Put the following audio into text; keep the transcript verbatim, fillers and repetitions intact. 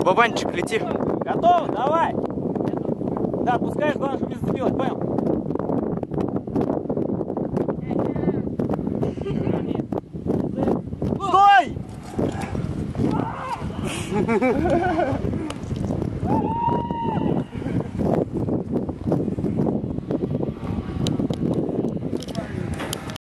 Бабанчик, лети. Готов? Давай. Да, пускаешь, главное, чтобы не зацепилось, понял? Стой!